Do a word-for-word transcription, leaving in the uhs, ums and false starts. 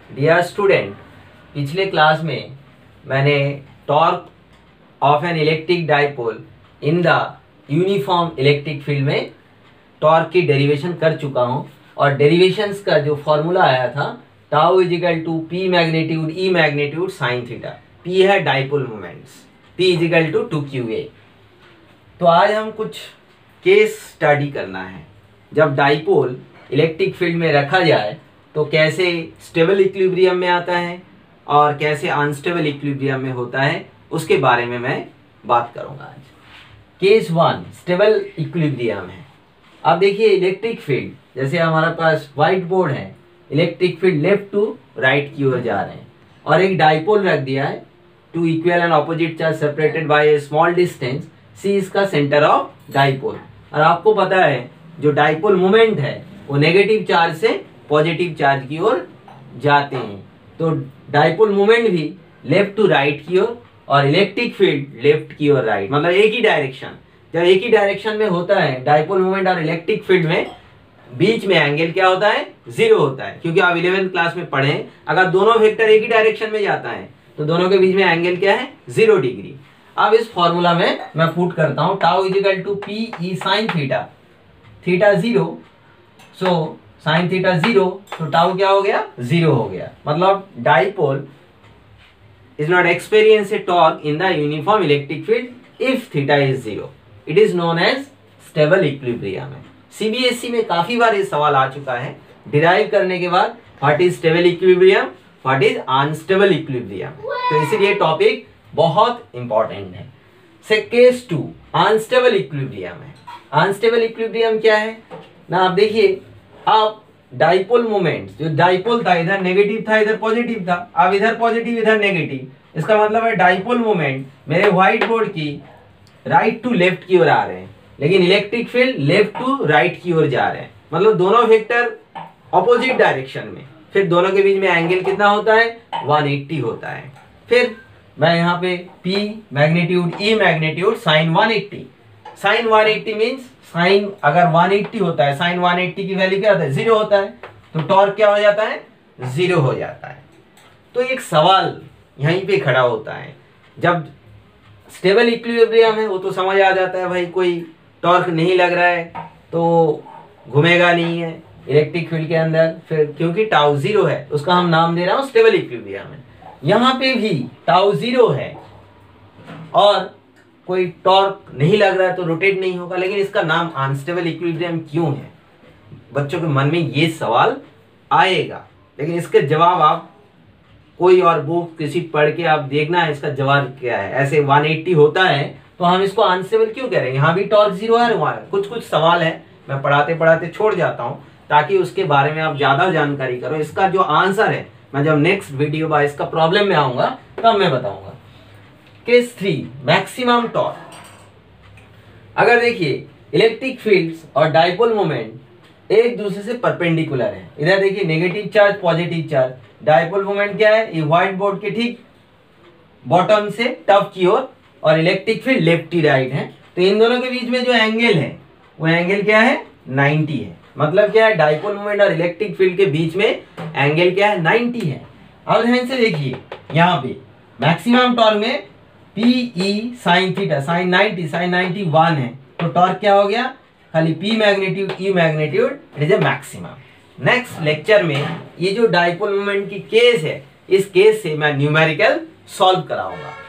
Dear student, पिछले class में मैंने torque of an electric dipole in the uniform electric field में torque की डेरिवेशन कर चुका हूं और डेरिवेशंस का जो फॉर्मूला आया था tau is equal to P magnitude E magnitude sine theta. P है dipole moments, P is equal to two Q A. तो आज हम कुछ केस स्टडी करना है। जब डाइपोल इलेक्ट्रिक फील्ड में रखा जाए तो कैसे स्टेबल इक्विलिब्रियम में आता है और कैसे अनस्टेबल इक्विलिब्रियम में होता है, उसके बारे में मैं बात करूंगा आज। केस वन स्टेबल इक्विलिब्रियम है। अब देखिए इलेक्ट्रिक फील्ड, जैसे हमारे पास व्हाइट बोर्ड है, electric field left to right की ओर जा रहे हैं और एक डाइपोल रख दिया है, two equal and opposite charge separated by a small distance, see इसका सेंटर ऑफ डाइपोल। और आपको पता है जो डाइपोल मोमेंट है वो नेगेटिव चार्ज से पॉजिटिव चार्ज की ओर जाते हैं, तो डाइपोल मोमेंट भी लेफ्ट टू राइट की ओर और इलेक्ट्रिक फील्ड लेफ्ट की ओर राइट, मतलब एक ही डायरेक्शन। जब एक ही डायरेक्शन में होता है डाइपोल मोमेंट और इलेक्ट्रिक फील्ड में, बीच में एंगल क्या होता है, जीरो होता है। क्योंकि आप इलेवेंथ क्लास में पढ़े, अगर दोनों वेक्टर एक ही डायरेक्शन में जाता है तो दोनों के बीच में एंगल क्या है, जीरो डिग्री। अब इस फॉर्मूला में मैं पुट करता हूं tau is equal to P E sine theta, theta zero, so sine theta zero, तो टाउ क्या हो गया, जीरो हो गया। मतलब dipole is not experience a torque in the uniform electric field if theta is zero. It is known as stable equilibrium है। CBSE में काफी बार ये सवाल आ चुका है डिराइव करने के बाद, what is stable equilibrium, what is unstable equilibrium. तो इसीलिए टॉपिक बहुत इंपॉर्टेंट है। से केस टू अनस्टेबल इक्विलिब्रियम है। अनस्टेबल इक्विलिब्रियम क्या है ना, आप देखिए, अब डाइपोल मोमेंट, जो डाइपोल था इधर नेगेटिव था इधर पॉजिटिव था, अब इधर पॉजिटिव इधर नेगेटिव, इसका मतलब है डाइपोल मोमेंट मेरे व्हाइट बोर्ड की राइट टू लेफ्ट की ओर आ रहे हैं, लेकिन electric field left to right की ओर जा रहे हैं, मतलब दोनों वेक्टर ऑपोजिट डायरेक्शन में। फिर दोनों के बीच में एंगल कितना होता है, एक सौ अस्सी होता है। फिर मैं यहाँ पे P magnitude E magnitude sine एक सौ अस्सी, साइन एक सौ अस्सी मीन्स साइन अगर एक सौ अस्सी होता है, साइन एक सौ अस्सी की वैल्यू क्या होता है, जीरो होता है, तो टॉर्क क्या हो जाता है, जीरो हो जाता है। तो एक सवाल यहीं पे खड़ा होता है, जब स्टेबल इक्विलिब्रियम है वो तो समझ आ जाता है भाई, कोई टॉर्क नहीं लग रहा है तो घूमेगा नहीं है इलेक्ट्रिक फील्ड के अंदर, फिर क्योंकि टाउ जीरो है उसका हम नाम दे रहा हूं स्टेबल इक्विलिब्रियम है। यहाँ पे भी टाउ जीरो है और कोई टॉर्क नहीं लग रहा है तो रोटेट नहीं होगा, लेकिन इसका नाम अनस्टेबल इक्विलिब्रियम क्यों है? बच्चों के मन में ये सवाल आएगा, लेकिन इसके जवाब आप कोई और बुक किसी पढ़ के आप देखना है इसका जवाब क्या है। ऐसे एक सौ अस्सी होता है तो हम इसको अनस्टेबल क्यों कह रहे हैं? यहाँ भी टॉर्क जीरो है, वहाँ कुछ कुछ सवाल है मैं पढ़ाते पढ़ाते छोड़ जाता हूँ ताकि उसके बारे में आप ज्यादा जानकारी करो। इसका जो आंसर है मैं जब नेक्स्ट वीडियो बाय इसका प्रॉब्लम में आऊंगा तब मैं बताऊंगा। Case three maximum torque. अगर देखिए इलेक्ट्रिक फील्ड्स और डाइपोल मोमेंट एक दूसरे से परपेंडिकुलर है, इधर देखिए negative charge positive charge, dipole moment क्या है, ये व्हाइट बोर्ड के ठीक बॉटम से टॉप की ओर और electric field left to right है, तो इन दोनों के बीच में जो एंगल है वो एंगल क्या है, नब्बे है। मतलब क्या है, डाइपोल मोमेंट और इलेक्ट्रिक फील्ड के बीच में एंगल क्या है, नब्बे है। अब ध्यान से देखिए यहाँ पे मैक्सिमम टॉर्क में P E sine theta, sine नब्बे, साइन इक्यानवे है, तो टॉर्क क्या हो गया, खाली P magnitude E magnitude, it is a maximum. Next lecture में ये जो डाइपोल मोमेंट की केस है, इस केस से मैं न्यूमेरिकल सॉल्व कराऊंगा।